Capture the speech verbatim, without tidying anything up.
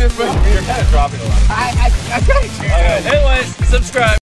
bit, bro. You're kind of dropping a lot. I, I, I got it. Okay. Anyways, subscribe.